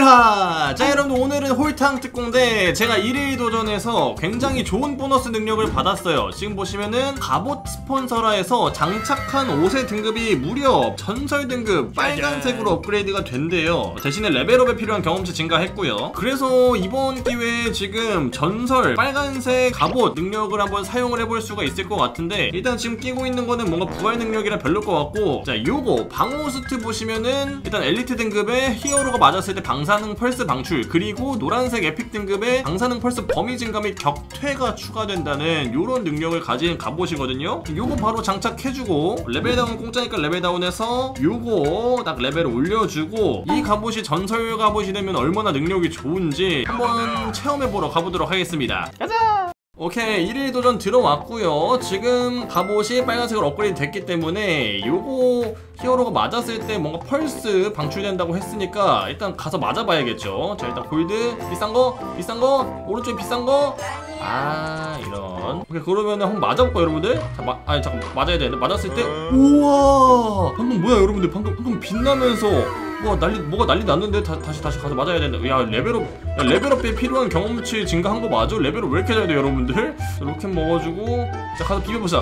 이하! 자 여러분들, 오늘은 홀탕 특공대 제가 1일 도전에서 굉장히 좋은 보너스 능력을 받았어요. 지금 보시면은 갑옷 스폰서라에서 장착한 옷의 등급이 무려 전설 등급 빨간색으로 업그레이드가 된대요. 대신에 레벨업에 필요한 경험치 증가했고요. 그래서 이번 기회에 지금 전설 빨간색 갑옷 능력을 한번 사용을 해볼 수가 있을 것 같은데, 일단 지금 끼고 있는 거는 뭔가 부활 능력이라 별로일 것 같고, 자 요거 방어수트 보시면은 일단 엘리트 등급의 히어로가 맞았을 때 방사능 펄스 방출, 그리고 노란색 에픽 등급의 방사능 펄스 범위 증가 및 격퇴가 추가된다는 요런 능력을 가진 갑옷이거든요. 요거 바로 장착해주고, 레벨다운 공짜니까 레벨다운해서 요거 딱 레벨을 올려주고, 이 갑옷이 전설 갑옷이 되면 얼마나 능력이 좋은지 한번 체험해보러 가보도록 하겠습니다. 가자! 오케이, 1일 도전 들어왔고요. 지금 갑옷이 빨간색으로 업그레이드 됐기 때문에 요거 히어로가 맞았을 때 뭔가 펄스 방출된다고 했으니까 일단 가서 맞아봐야겠죠. 자, 일단 골드 비싼거 오른쪽에 비싼거, 아 이런. 오케이, 그러면은 한번 맞아볼까요 여러분들? 자, 아니 잠깐, 맞아야 되는데, 맞았을 때 우와, 방금 뭐야 여러분들, 방금 빛나면서 뭐가 난리 났는데. 다시 가서 맞아야 된다. 야, 레벨업에 필요한 경험치 증가한 거 맞아? 레벨업 왜 이렇게 잘해 여러분들? 로켓 먹어주고, 자 가서 비벼.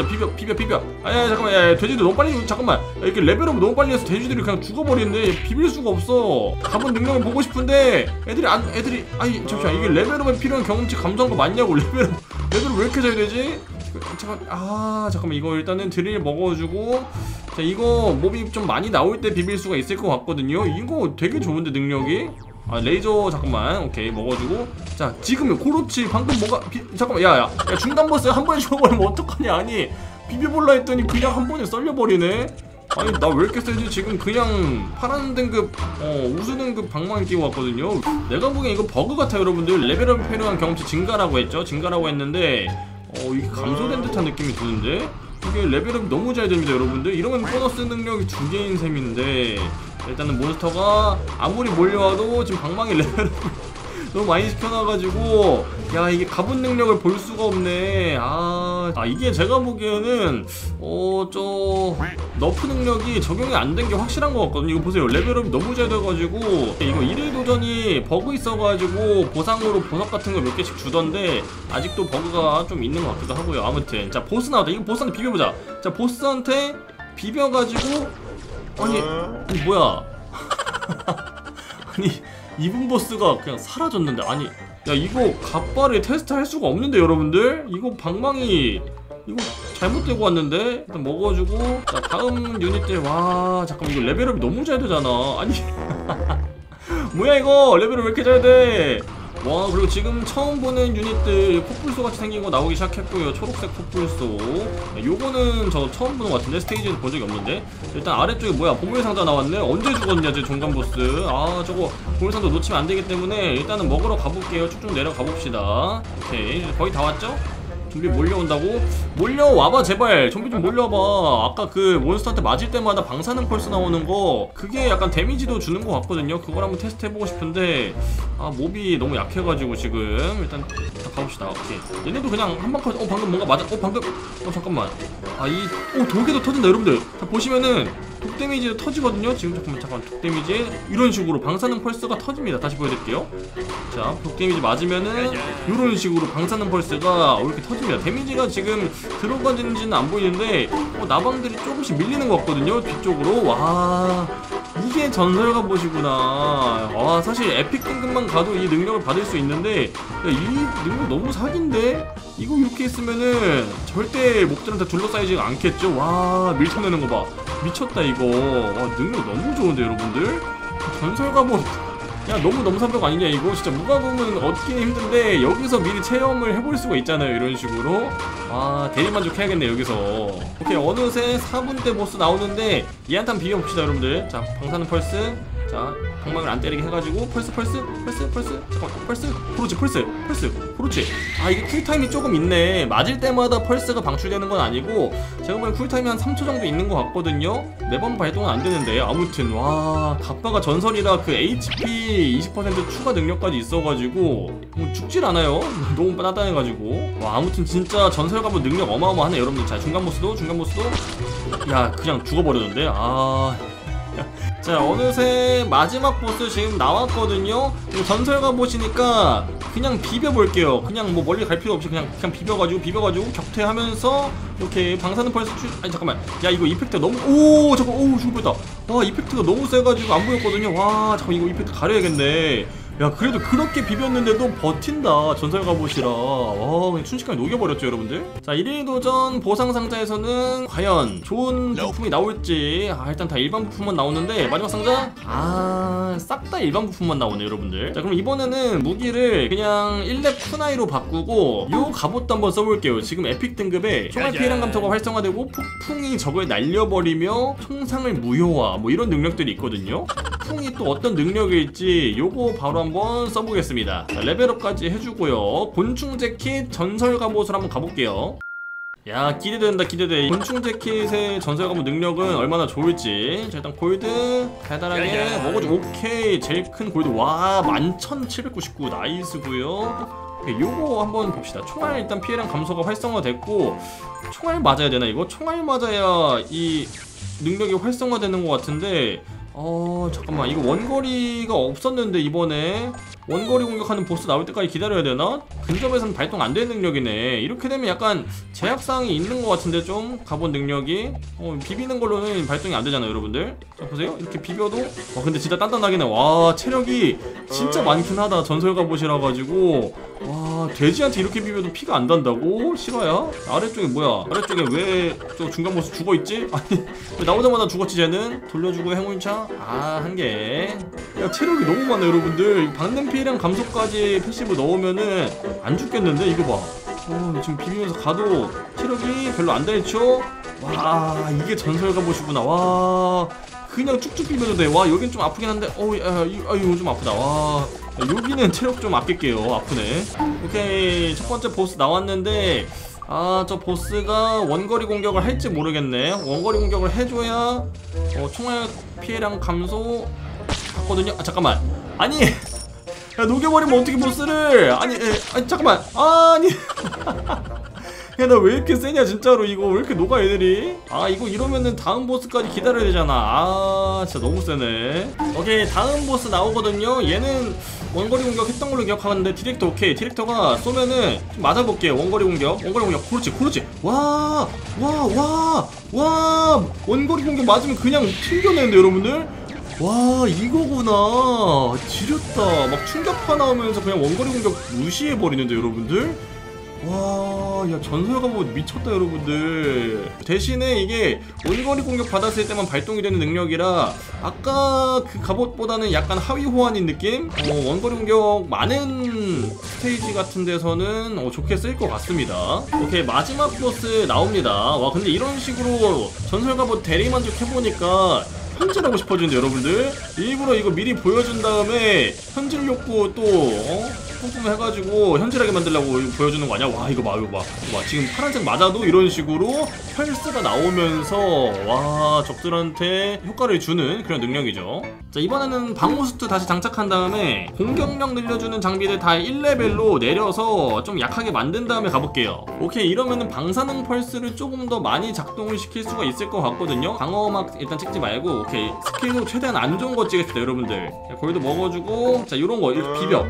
아야 잠깐만, 야 돼지들 너무 빨리, 잠깐만, 야, 이렇게 레벨업 너무 빨리 해서 돼지들이 그냥 죽어버리는데 비빌 수가 없어. 가본 능력을 보고 싶은데 애들이 아니 잠시만, 이게 레벨업에 필요한 경험치 감소한 거 맞냐고. 레벨업 왜 이렇게 잘 되지? 잠깐만, 이거 일단은 드릴 먹어주고, 자 이거 몹이 좀 많이 나올 때 비빌 수가 있을 것 같거든요. 이거 되게 좋은데 능력이. 아 레이저 잠깐만, 오케이 먹어주고, 자 지금 그렇지. 방금 뭐가 잠깐만, 야 중간 보스 한 번에 죽어버리면 어떡하냐. 아니 비벼볼라 했더니 그냥 한 번에 썰려버리네. 아니 나 왜 이렇게 세지? 지금 그냥 파란 등급 우수 등급 방망이 끼고 왔거든요. 내가 보기엔 이거 버그 같아 여러분들. 레벨업에 필요한 경험치 증가라고 했는데 이게 감소된 듯한 느낌이 드는데, 이게 레벨업이 너무 잘 됩니다 여러분들. 이러면 보너스 능력이 2개인 셈인데, 일단은 몬스터가 아무리 몰려와도 지금 방망이 레벨업을 너무 많이 시켜놔가지고, 야 이게 갑옷 능력을 볼 수가 없네. 이게 제가 보기에는 너프 능력이 적용이 안 된 게 확실한 것 같거든요. 이거 보세요, 레벨업이 너무 잘 돼가지고. 이거 1일 도전이 버그 있어가지고 보상으로 보석 같은 거 몇 개씩 주던데, 아직도 버그가 좀 있는 것 같기도 하고요. 아무튼 자 보스 나왔다. 이거 보스한테 비벼보자. 자 보스한테 비벼가지고, 아니 뭐야 아니 이분 보스가 그냥 사라졌는데. 아니 야, 이거 갑바를 테스트할 수가 없는데 여러분들. 이거 방망이 이거 잘못되고 왔는데. 일단 먹어주고, 자 다음 유닛들. 와 잠깐만, 이거 레벨업이 너무 잘 되잖아. 아니 뭐야 이거, 레벨업 왜 이렇게 잘 돼? 와, 그리고 지금 처음 보는 유닛들 코뿔소 같이 생긴 거 나오기 시작했고요. 초록색 코뿔소. 요거는 저 처음 보는 것 같은데, 스테이지에서 본 적이 없는데. 일단 아래쪽에 뭐야, 보물상자 나왔네. 언제 죽었냐 제 종간보스. 저거 보물상자 놓치면 안 되기 때문에 일단은 먹으러 가볼게요. 쭉쭉 내려가 봅시다. 오케이, 거의 다 왔죠? 좀비 몰려온다고? 몰려와봐 제발. 좀비 좀 몰려와봐. 아까 그 몬스터한테 맞을 때마다 방사능 펄스 나오는 거, 그게 약간 데미지도 주는 것 같거든요. 그걸 한번 테스트 해보고 싶은데, 몹이 너무 약해가지고 지금. 일단 가봅시다. 오케이, 얘네도 그냥 한방 컷. 방금 뭔가 맞아. 방금 잠깐만. 독에도 터진다 여러분들. 자 보시면은 독 데미지도 터지거든요. 지금 잠깐만 독 데미지 이런 식으로 방사능 펄스가 터집니다. 다시 보여드릴게요. 자 독 데미지 맞으면은 이런 식으로 방사능 펄스가 이렇게 터집니다. 데미지가 지금 들어가는지는 안 보이는데 나방들이 조금씩 밀리는 것 같거든요, 뒤쪽으로. 와, 이게 전설 갑옷이구나. 사실 에픽 등급만 가도 이 능력을 받을 수 있는데, 야, 이 능력 너무 사기인데? 이거 이렇게 있으면은 절대 목들한테 둘러싸이지 않겠죠? 와, 밀쳐내는 거 봐. 미쳤다 이거. 능력 너무 좋은데 여러분들? 전설 갑옷, 야 너무 넘사벽 아니냐 이거? 진짜 무과금은 얻기는 힘든데 여기서 미리 체험을 해볼 수가 있잖아요, 이런 식으로. 대리만족 해야겠네 여기서. 오케이, 어느새 4분대 보스 나오는데 얘 한탄 비벼봅시다 여러분들. 자 방사능 펄스, 자 방망이를 안 때리게 해가지고 펄스 잠깐만, 펄스 그렇지. 이게 쿨타임이 조금 있네. 맞을 때마다 펄스가 방출되는 건 아니고, 제가 보기엔 쿨타임이 한 3초 정도 있는 것 같거든요. 매번 발동은 안 되는데. 아무튼 와, 갑바가 전설이라 그 HP 20% 추가 능력까지 있어가지고 죽질 않아요. 너무 단단해가지고. 아무튼 진짜 전설 갑옷 능력 어마어마하네 여러분들. 자 중간 보스도 야 그냥 죽어버렸는데. 자, 어느새 마지막 보스 지금 나왔거든요. 전설가 보시니까 그냥 비벼볼게요. 그냥 뭐 멀리 갈 필요 없이 그냥 비벼가지고 격퇴하면서 이렇게 방사능 펄스 아니 잠깐만, 야 이거 이펙트가 너무 잠깐 죽을 뻔했다. 와 이펙트가 너무 세가지고 안 보였거든요. 와 잠깐 이거 이펙트 가려야겠네. 야 그래도 그렇게 비볐는데도 버틴다 전설 갑옷이라. 와 그냥 순식간에 녹여버렸죠 여러분들. 자 1일 도전 보상 상자에서는 과연 좋은 부품이 나올지. 일단 다 일반 부품만 나오는데 마지막 상자 싹 다 일반 부품만 나오네 여러분들. 자 그럼 이번에는 무기를 그냥 1렙 쿠나이로 바꾸고 요 갑옷도 한번 써볼게요. 지금 에픽 등급에 총알 피해량 감소가 활성화되고 폭풍이 적을 날려버리며 총상을 무효화 뭐 이런 능력들이 있거든요. 폭풍이 또 어떤 능력일지 요거 바로 한번 써보겠습니다. 자, 레벨업까지 해주고요. 곤충 재킷 전설 갑옷을 한번 가볼게요. 야 기대된다 기대돼. 곤충 재킷의 전설 갑옷 능력은 얼마나 좋을지. 자 일단 골드 달달하게 먹어줘. 오케이 제일 큰 골드 와 11,799 나이스구요. 요거 한번 봅시다. 총알 일단 피해량 감소가 활성화됐고 총알 맞아야 되나 이거? 총알 맞아야 이 능력이 활성화되는 것 같은데 잠깐만 이거 원거리가 없었는데 이번에 원거리 공격하는 보스 나올 때까지 기다려야 되나? 근접에서는 발동 안 되는 능력이네. 이렇게 되면 약간 제약사항이 있는 것 같은데 좀 갑옷 능력이 비비는 걸로는 발동이 안 되잖아요 여러분들. 자 보세요 이렇게 비벼도 근데 진짜 단단하긴 해. 와 체력이 진짜 많긴 하다 전설 갑옷이라 가지고. 와 돼지한테 이렇게 비벼도 피가 안 단다고? 실화야? 아래쪽에 뭐야? 아래쪽에 왜 저 중간 보스 죽어있지? 아니 왜 나오자마자 죽었지 쟤는? 돌려주고 행운차 한 개. 야 체력이 너무 많아 여러분들. 방냄 피해량 감소까지 패시브 넣으면은 안 죽겠는데 이거 봐. 지금 비비면서 가도 체력이 별로 안 달죠? 와 이게 전설 갑옷이구나. 와 그냥 쭉쭉 비벼도 돼. 와 여긴 좀 아프긴 한데 이거 좀 아프다. 와 여기는 체력 좀 아낄게요. 아프네. 오케이 첫 번째 보스 나왔는데 저 보스가 원거리 공격을 할지 모르겠네. 원거리 공격을 해줘야 총알 피해량 감소 받거든요. 잠깐만 아니 야 녹여버리면 어떻게 보스를 아니 잠깐만 아니 야 나 왜 이렇게 세냐 진짜로. 이거 왜 이렇게 녹아 애들이. 이거 이러면은 다음 보스까지 기다려야 되잖아. 진짜 너무 세네. 오케이 다음 보스 나오거든요. 얘는 원거리 공격 했던 걸로 기억하는데 디렉터 오케이. 디렉터가 쏘면은 좀 맞아볼게요. 원거리 공격 그렇지 와 원거리 공격 맞으면 그냥 튕겨내는데 여러분들. 와 이거구나. 지렸다. 막 충격파 나오면서 그냥 원거리 공격 무시해버리는데 여러분들. 와, 야 전설 갑옷 미쳤다 여러분들. 대신에 이게 원거리 공격 받았을 때만 발동이 되는 능력이라 아까 그 갑옷보다는 약간 하위 호환인 느낌? 원거리 공격 많은 스테이지 같은 데서는 좋게 쓸 것 같습니다. 오케이 마지막 보스 나옵니다. 와 근데 이런 식으로 전설 갑옷 대리만족 해보니까 현질하고 싶어지는데 여러분들. 일부러 이거 미리 보여준 다음에 현질 욕구 또 뿜뿜 해가지고 현질하게 만들려고 보여주는 거 아니야? 와 이거 봐 지금 파란색 맞아도 이런 식으로 펄스가 나오면서 와 적들한테 효과를 주는 그런 능력이죠. 자 이번에는 방어수트 다시 장착한 다음에 공격력 늘려주는 장비를 다 1레벨로 내려서 좀 약하게 만든 다음에 가볼게요. 오케이 이러면은 방사능 펄스를 조금 더 많이 작동을 시킬 수가 있을 것 같거든요. 방어막 일단 찍지 말고 오케이 스킬로 최대한 안 좋은 거 찍읍시다 여러분들. 골드 먹어주고 자 요런거 이렇게 비벼.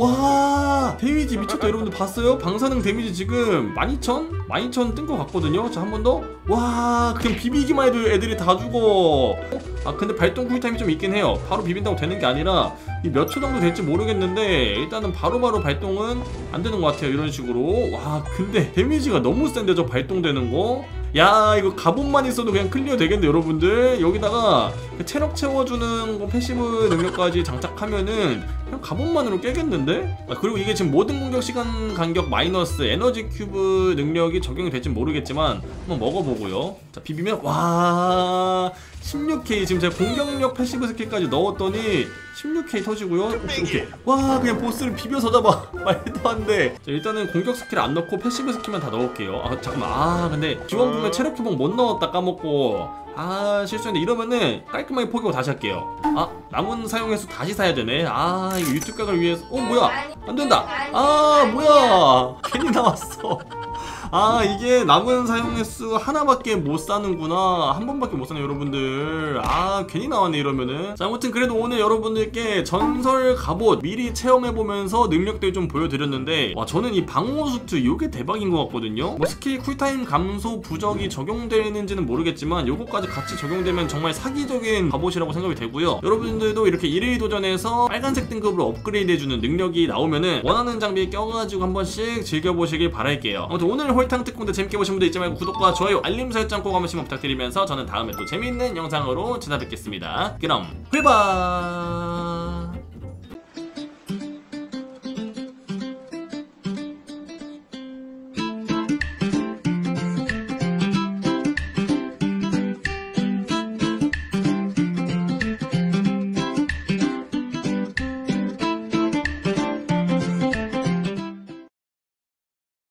와 데미지 미쳤다 여러분들. 봤어요? 방사능 데미지 지금 12,000 뜬 것 같거든요. 자 한 번 더. 와 그냥 비비기만 해도 애들이 다 죽어. 근데 발동 쿨타임이 좀 있긴 해요. 바로 비빈다고 되는 게 아니라 몇 초 정도 될지 모르겠는데 일단은 바로바로 발동은 안 되는 것 같아요 이런 식으로. 와 근데 데미지가 너무 센데 저 발동되는 거. 야 이거 갑옷만 있어도 그냥 클리어 되겠는데 여러분들. 여기다가 체력 채워주는 거 패시브 능력까지 장착하면은 그냥 갑옷만으로 깨겠는데? 그리고 이게 지금 모든 공격 시간 간격 마이너스 에너지 큐브 능력이 적용이 될지 모르겠지만 한번 먹어보고요. 자 비비면 와 16K 지금 제가 공격력 패시브 스킬까지 넣었더니 16K 터지고요. 오케이. 와 그냥 보스를 비벼서 잡아. 말도 안 돼. 자 일단은 공격 스킬 안 넣고 패시브 스킬만 다 넣을게요. 잠깐만 근데 지원품에 체력 회복 못 넣었다 까먹고 실수했는데. 이러면은 깔끔하게 포기하고 다시 할게요. 남은 사용 횟수 다시 사야 되네. 이거 유튜브 각을 위해서 뭐야 안 된다. 뭐야 괜히 나왔어. 아 이게 남은 사용 횟수 하나밖에 못 사는구나. 한 번밖에 못 사네 여러분들. 아 괜히 나왔네 이러면은. 자 아무튼 그래도 오늘 여러분들께 전설 갑옷 미리 체험해보면서 능력들 좀 보여드렸는데 와 저는 이 방어 수트 요게 대박인 것 같거든요. 뭐 스킬 쿨타임 감소 부적이 적용되는지는 모르겠지만 요거까지 같이 적용되면 정말 사기적인 갑옷이라고 생각이 되고요. 여러분들도 이렇게 1일 도전에서 빨간색 등급으로 업그레이드해주는 능력이 나오면은 원하는 장비에 껴가지고 한 번씩 즐겨보시길 바랄게요. 아무튼 오늘 홀탕 특공대 재밌게 보신 분들 잊지 말고 구독과 좋아요 알림 설정 꼭 한 번씩만 부탁드리면서 저는 다음에 또 재밌는 영상으로 찾아뵙겠습니다. 그럼 휘바